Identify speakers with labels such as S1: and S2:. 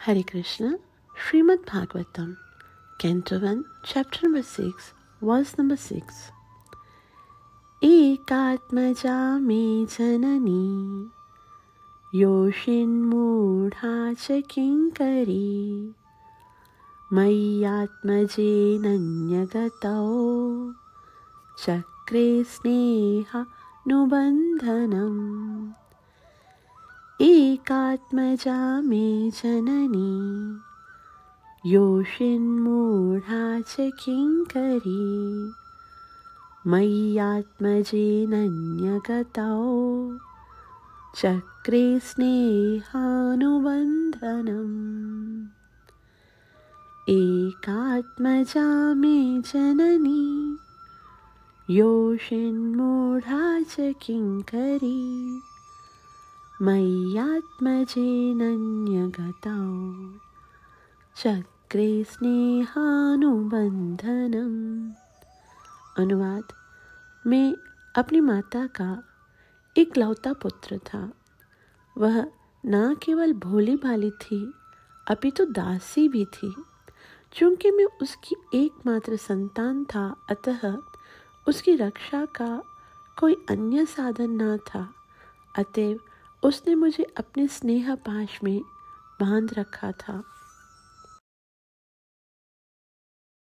S1: Hare Krishna, Srimad Bhagavatam, Canto 1, Chapter number 6, Verse number 6. Ekatmaja me janani, yoshinmudha cha kinkari, mayyatmaje nanyagato, chakre sneha nubandhanam. Ekatmaja me janani, yoshinmudha cha kinkari, mayyatmaje nanyagato, chakre snehanubandhanam. Ekatmaja me janani, yoshinmudha cha kinkari, mayyatmaje nanyagato, चक्रे स्नेहानुबंधनम। अनुवाद। मैं अपनी माता का इकलौता पुत्र था। वह न केवल भोली भाली थी अपितु दासी भी थी। चूंकि मैं उसकी एकमात्र संतान था, अतः उसकी रक्षा का कोई अन्य साधन न था। अतएव उसने मुझे अपने स्नेह पाश में बांध रखा था।